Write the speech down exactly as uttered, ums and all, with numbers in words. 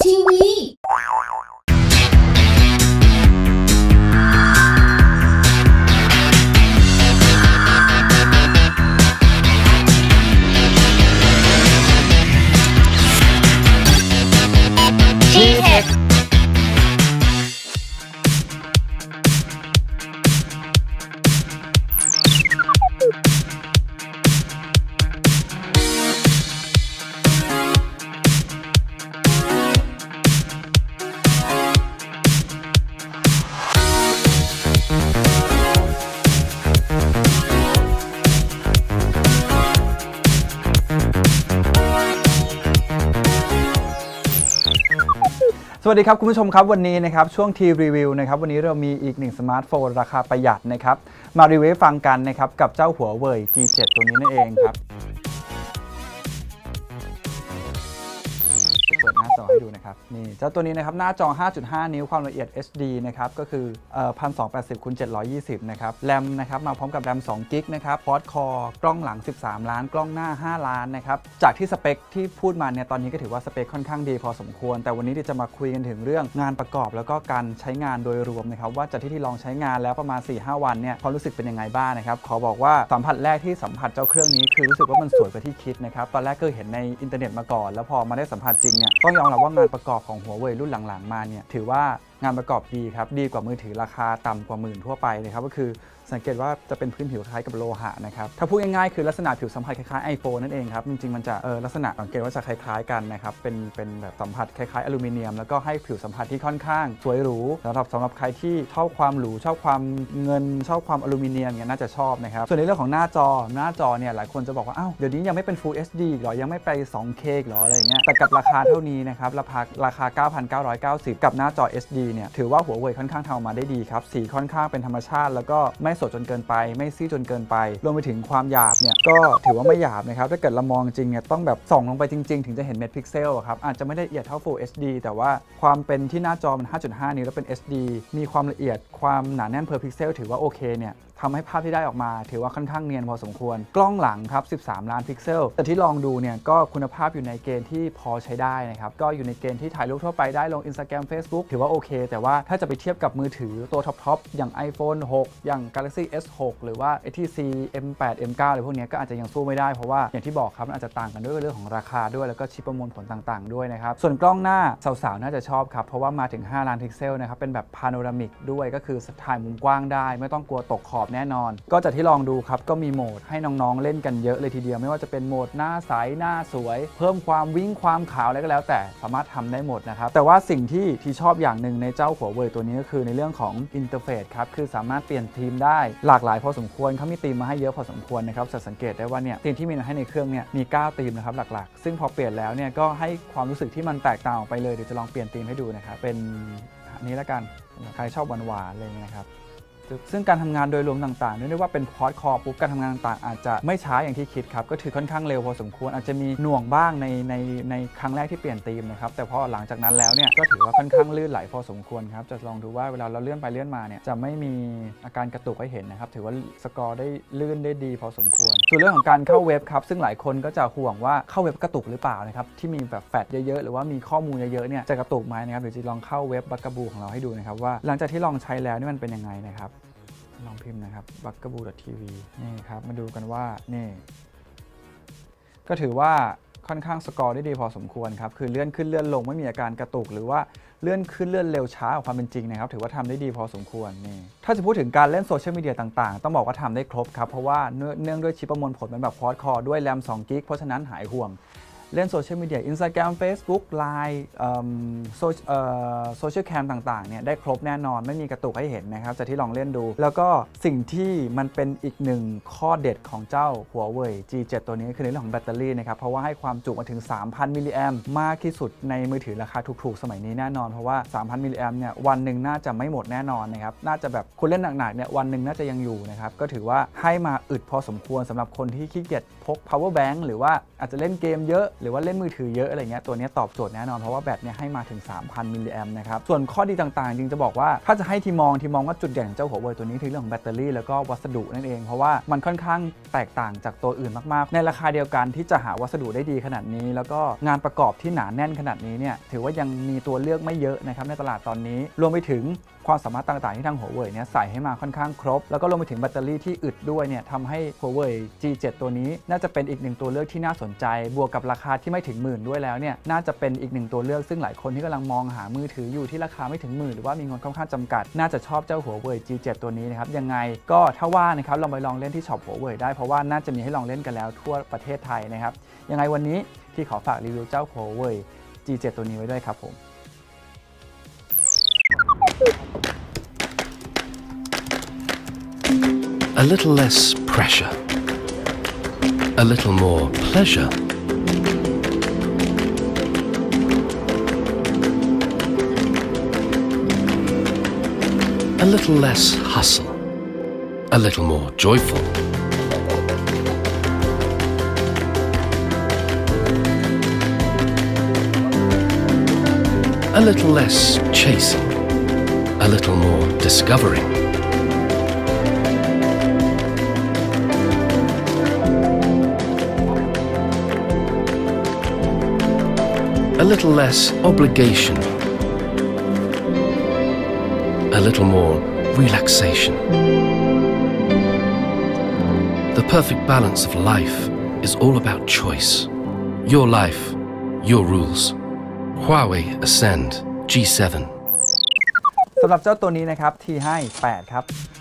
ทีวีสวัสดีครับคุณผู้ชมครับวันนี้นะครับช่วงทีรีวิวนะครับวันนี้เรามีอีกหนึ่งสมาร์ทโฟนราคาประหยัดนะครับมารีวิวฟังกันนะครับกับเจ้าหัวเว่ย จี เซเว่น ตัวนี้นั่นเองครับเปิดหน้าจอให้ดูนะครับนี่เจ้าตัวนี้นะครับหน้าจอ ห้าจุดห้า นิ้วความละเอียด เอช ดี นะครับก็คือเอ่อ หนึ่งพันสองร้อยแปดสิบคูณเจ็ดร้อยยี่สิบ นะครับแรมนะครับมาพร้อมกับแรมสองกิกนะครับควอดคอร์กล้องหลังสิบสามล้านกล้องหน้าห้าล้านนะครับจากที่สเปคที่พูดมาเนี่ยตอนนี้ก็ถือว่าสเปคค่อนข้างดีพอสมควรแต่วันนี้ที่จะมาคุยกันถึงเรื่องงานประกอบแล้วก็การใช้งานโดยรวมนะครับว่าจากที่ที่ลองใช้งานแล้วประมาณ สี่ห้า วันเนี่ยความรู้สึกเป็นยังไงบ้างนะครับขอบอกว่าสัมผัสแรกที่สัมผัสเจ้าเครื่องนี้คือรู้สึกว่ามันสวยกว่าที่คิดนะครับตอนแรกก็เห็นในอินเทอร์เน็ตมาก่อนแล้วพอมาได้สัมผัสจริงเนี่ยต้องยอมรับว่างานประกอบของหัวเว่ยรุ่นหลังๆมาเนี่ยถือว่างานประกอบดีครับดีกว่ามือถือราคาต่ำกว่าหมื่นทั่วไปเลยครับก็คือสังเกตว่าจะเป็นพื้นผิวคล้ายกับโลหะนะครับถ้าพูดง่ายๆคือลักษณะผิวสัมผัสคล้ายๆ iPhone นั่นเองครับจริงๆมันจะเออลักษณะสังเกตว่าจะคล้ายๆกันนะครับเป็นเป็นแบบสัมผัสคล้ายๆอลูมิเนียมแล้วก็ให้ผิวสัมผัสที่ค่อนข้างสวยหรูสำหรับสำหรับใครที่ชอบความหรูชอบความเงินชอบความอลูมิเนียมเนี่ยน่าจะชอบนะครับส่วนในเรื่องของหน้าจอหน้าจอเนี่ยหลายคนจะบอกว่าอ้าวเดี๋ยวนี้ยังไม่เป็น Full เอช ดี หรอยังไม่ไป ทูเค หรออะไรอย่างเงี้ยแต่กับราคาเท่านี้นะครับราคาราคา เก้าพันเก้าร้อยเก้าสิบ กับหน้าจอ เอช ดี เนี่ยถือว่าหัวเว่ยค่อนข้างทำออกมาได้ดีครับสีค่อนข้างเป็นธรรมชาติแล้วก็ไม่สดจนเกินไปไม่ซีดจนเกินไปรวมไปถึงความหยาบเนี่ยก็ถือว่าไม่หยาบนะครับถ้าเกิดเรามองจริงเนี่ยต้องแบบส่องลงไปจริงๆถึงจะเห็นเม็ดพิกเซลครับอาจจะไม่ได้ละเอียดเท่า Full เอช ดี แต่ว่าความเป็นที่หน้าจอมัน ห้าจุดห้า นิ้วแล้วเป็น เอช ดี มีความละเอียดความหนาแน่น per pixel ถือว่าโอเคเนี่ยทำให้ภาพที่ได้ออกมาถือว่าค่อนข้างเนียนพอสมควรกล้องหลังครับสิบสามล้านพิกเซลแต่ที่ลองดูเนี่ยก็คุณภาพอยู่ในเกณฑ์ที่พอใช้ได้นะครับก็อยู่ในเกณฑ์ที่ถ่ายรูปทั่วไปได้ลง Instagram Facebook ถือว่าโอเคแต่ว่าถ้าจะไปเทียบกับมือถือตัวท็อปๆอย่าง iPhone หก อย่าง Galaxy เอส หก หรือว่า เอ ที ซี เอ็ม แปด เอ็ม เก้า อะไรพวกนี้ก็อาจจะยังสู้ไม่ได้เพราะว่าอย่างที่บอกครับมันอาจจะต่างกันด้วยเรื่องของราคาด้วยแล้วก็ชิปประมวลผลต่างๆด้วยนะครับส่วนกล้องหน้าสาวๆน่าจะชอบครับเพราะว่ามาถึงห้าล้านพิกเซลนะครับเป็นแบบพาโนรามิกด้วยก็คือถ่ายมุมกว้างได้ไม่ต้องกลัวตกขอบแน่นอนก็จากที่ลองดูครับก็มีโหมดให้น้องๆเล่นกันเยอะเลยทีเดียวไม่ว่าจะเป็นโหมดหน้าใสหน้าสวยเพิ่มความวิ่งความขาวอะไรก็แล้วแต่สามารถทำได้หมดนะครับแต่ว่าสิ่งที่ที่ชอบอย่างหนึ่งในเจ้าหัวเว่ยตัวนี้ก็คือในเรื่องของอินเทอร์เฟซครับคือสามารถเปลี่ยนธีมได้หลากหลายพอสมควรเขามีธีมมาให้เยอะพอสมควรนะครับจะสังเกตได้ว่าเนี่ยธีมที่มีให้ในเครื่องเนี่ยมีเก้าธีมนะครับหลักๆซึ่งพอเปลี่ยนแล้วเนี่ยก็ให้ความรู้สึกที่มันแตกต่างออกไปเลยเดี๋ยวจะลองเปลี่ยนธีมให้ดูนะครับเป็นอันนี้ละกันใครชอบหวานๆอะไรอย่างเงี้ยนะครับซึ่งการทำงานโดยรวมต่างๆเนื่องด้วยว่าเป็นควอดคอร์ปุ๊บการทำงานต่างๆอาจจะไม่ช้าอย่างที่คิดครับก็ถือค่อนข้างเร็วพอสมควรอาจจะมีหน่วงบ้างในในในครั้งแรกที่เปลี่ยนธีมนะครับแต่พอหลังจากนั้นแล้วเนี่ยก็ถือว่าค่อนข้างลื่นไหลพอสมควรครับจะลองดูว่าเวลาเราเลื่อนไปเลื่อนมาเนี่ยจะไม่มีอาการกระตุกให้เห็นนะครับถือว่าสกอร์ได้ลื่นได้ดีพอสมควรส่วนเรื่องของการเข้าเว็บครับซึ่งหลายคนก็จะห่วงว่าเข้าเว็บกระตุกหรือเปล่านะครับที่มีแบบแฟลชเยอะๆหรือว่ามีข้อมูลเยอะๆเนี่ยจะกระตุกไหมนะครับเดี๋ยวจะลองเข้าเว็บบักกะบูของเราให้ดูนะครับว่าหลังจากที่ลองใช้แล้วนี่มันเป็นยังไงนะครับลองพิมพ์นะครับ บักกะบู ดอท ที วี นี่ครับมาดูกันว่านี่ก็ถือว่าค่อนข้างสกอร์ได้ดีพอสมควรครับคือเลื่อนขึ้นเลื่อนลงไม่มีอาการกระตุกหรือว่าเลื่อนขึ้นเลื่อนเร็วช้ากว่าความเป็นจริงนะครับถือว่าทำได้ดีพอสมควรนี่ถ้าจะพูดถึงการเล่นโซเชียลมีเดียต่างๆต้องบอกว่าทำได้ครบครับเพราะว่าเนื่องด้วยชิปประมวลผลเป็นแบบควอดคอร์ด้วยแรมสองกิกเพราะฉะนั้นหายห่วงเล่นโซเชียลมีเดีย Instagram Facebook ไลน์โซเชียลแคมต่างๆเนี่ยได้ครบแน่นอนไม่มีกระตุกให้เห็นนะครับจากที่ลองเล่นดูแล้วก็สิ่งที่มันเป็นอีกหนึ่งข้อเด็ดของเจ้าหัวเว่ย จี เซเว่น ตัวนี้คือในเรื่องของแบตเตอรี่นะครับเพราะว่าให้ความจุมาถึง สามพัน มิลลิแอมป์มากที่สุดในมือถือราคาถูกๆสมัยนี้แน่นอนเพราะว่า สามพัน มิลลิแอมป์เนี่ยวันหนึ่งน่าจะไม่หมดแน่นอนนะครับน่าจะแบบคุณเล่นหนักๆเนี่ยวันหนึ่งน่าจะยังอยู่นะครับก็ถือว่าให้มาอึดพอสมควรสำหรับคนที่ขี้เกียจพก power bank หรือว่าอาจจะเล่นเกมเยอะหรือว่าเล่นมือถือเยอะอะไรเงี้ยตัวนี้ตอบโจทย์แน่นอนเพราะว่าแบตเนี่ยให้มาถึง สามพัน มิลลิแอมป์นะครับส่วนข้อดีต่างๆจริงจะบอกว่าถ้าจะให้ทีมองทีมองว่าจุดเด่นของเจ้า Huawei ตัวนี้คือเรื่องของแบตเตอรี่แล้วก็วัสดุนั่นเองเพราะว่ามันค่อนข้างแตกต่างจากตัวอื่นมากๆในราคาเดียวกันที่จะหาวัสดุได้ดีขนาดนี้แล้วก็งานประกอบที่หนาแน่นขนาดนี้เนี่ยถือว่ายังมีตัวเลือกไม่เยอะนะครับในตลาดตอนนี้รวมไปถึงความสามารถต่างๆที่ทาง Huawei เนี่ยใส่ให้มาค่อนข้างครบแล้วก็รวมไปถึงแบตเตอรี่ที่อึดด้วยเนี่ยทำให้ Huawei จี เซเว่น ตัวนี้น่าจะเป็นอีกหนึ่งตัวเลือกที่น่าสนใจบวกกับราคาที่ไม่ถึงหมื่นด้วยแล้วเนี่ยน่าจะเป็นอีกหนึ่งตัวเลือกซึ่งหลายคนที่กำลังมองหามือถืออยู่ที่ราคาไม่ถึงหมื่นหรือว่ามีเงินค่อนข้างจำกัดน่าจะชอบเจ้า Huawei จี เซเว่น ตัวนี้นะครับยังไงก็ถ้าว่านะครับลองไปลองเล่นที่ช็อป Huawei ได้เพราะว่าน่าจะมีให้ลองเล่นกันแล้วทั่วประเทศไทยนะครับยังไงวันนี้ที่ขอฝากรีวิวเจ้า Huawei จี เซเว่น ตัวนี้ไว้ด้วยครับผม A little less pressure, a little more pleasure. A little less hustle, a little more joyful. A little less chasing, a little more discovering. A little less obligation, a little more relaxation. The perfect balance of life is all about choice. Your life, your rules. Huawei Ascend จี เซเว่นสำหรับเจ้าตัวนี้นะครับทีให้แปดครับ